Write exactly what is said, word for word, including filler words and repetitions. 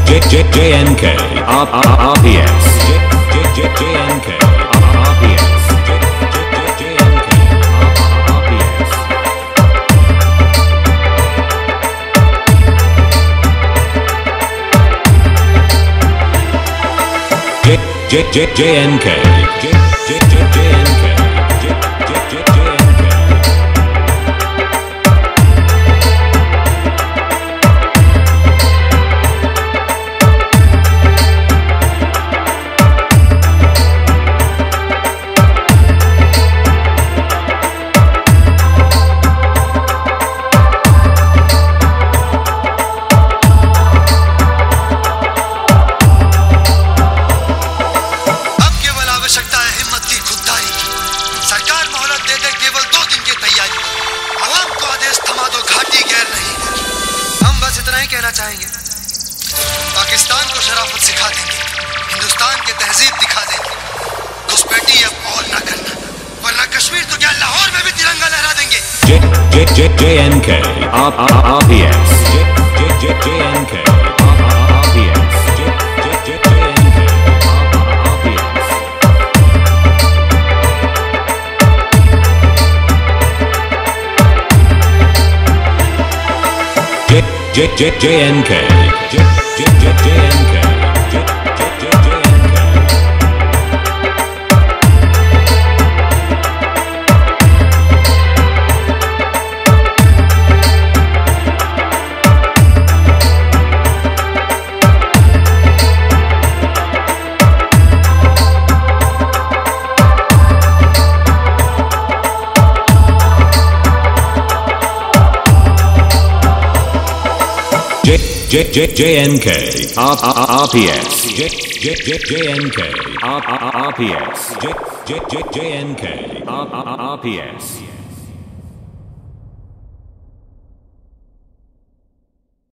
DjJjenk R P S DjJjenk R P S DjJjenk R P S DjJjenk DjJjenk कहना चाहेंगे, पाकिस्तान को शराफत सिखा देंगे, हिंदुस्तान की तहजीब दिखा देंगे। घुसपैठी अब और ना करना, वरना कश्मीर तो क्या लाहौर में भी तिरंगा लहरा देंगे। DjJjenk R P S DjJjenk R P S DjJjenk R P S DjJjenk DjJjenk DjJjenk R P S DjJjenk R P S DjJjenk R P S